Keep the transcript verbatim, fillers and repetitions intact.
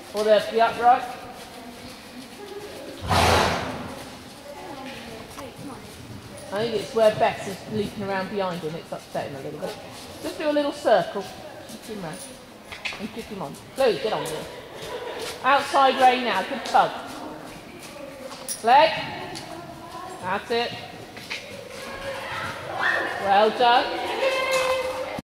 Or the, the upright. I think it's where Bess is leaping around behind him, it's upsetting a little bit. Just do a little circle. Kick him round. And kick him on. Chloe, get on with it. Outside Ray now, good tug. Leg. That's it. Well done.